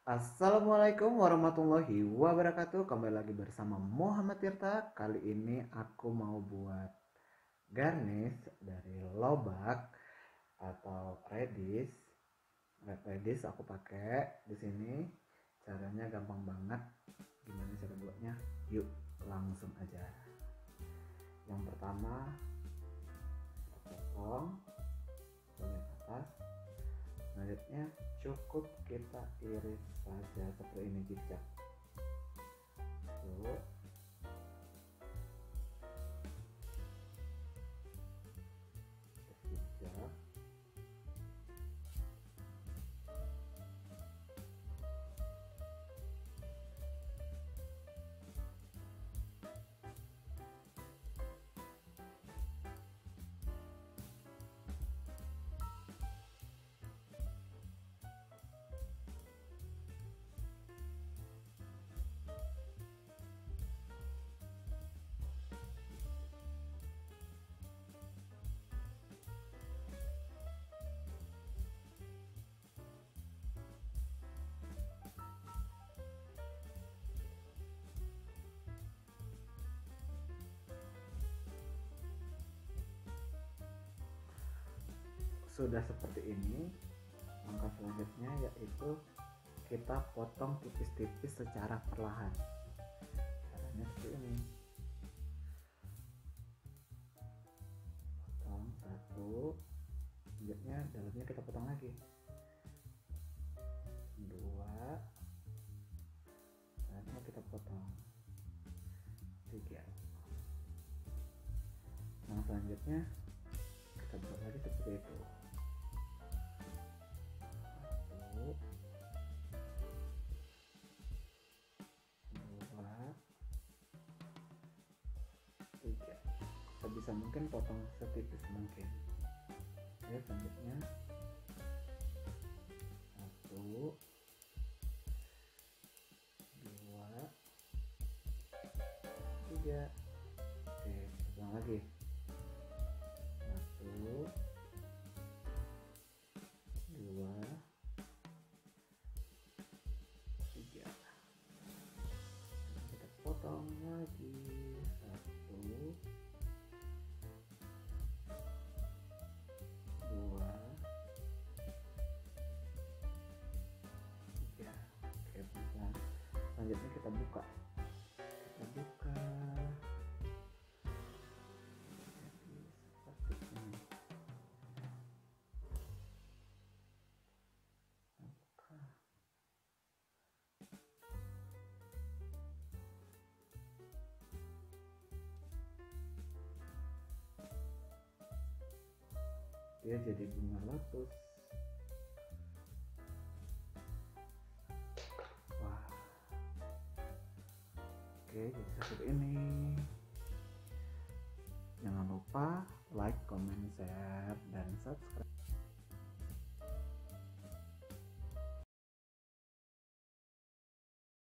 Assalamualaikum warahmatullahi wabarakatuh. Kembali lagi bersama Muhammad Tirta. Kali ini aku mau buat garnish dari lobak atau redis. Redis aku pakai di sini. Caranya gampang banget. Gimana cara buatnya? Yuk, langsung aja. Yang pertama, kita potong bagian atas. Selanjutnya cukup kita iris saja seperti ini, zigzag. Tuh. Zigzag. Sudah seperti ini, langkah selanjutnya yaitu kita potong tipis-tipis secara perlahan. Caranya seperti ini. Potong satu, selanjutnya dalamnya kita potong lagi. Dua, selanjutnya kita potong. Tiga. Nah, selanjutnya kita buat lagi seperti itu. Satu, dua, tiga. Sebisa mungkin potong setipis mungkin. Oke, selanjutnya satu, dua, tiga. Oke, ulang lagi. Satu, dua, tiga. Kita potong lagi. Satu, dua, tiga. Oke, pelan. Selanjutnya kita buka. Kita buka. Jadi seperti ini. Buka. Dia jadi bunga lotus. Wah. Oke, jadi seperti ini. Jangan lupa like, comment, share, dan subscribe.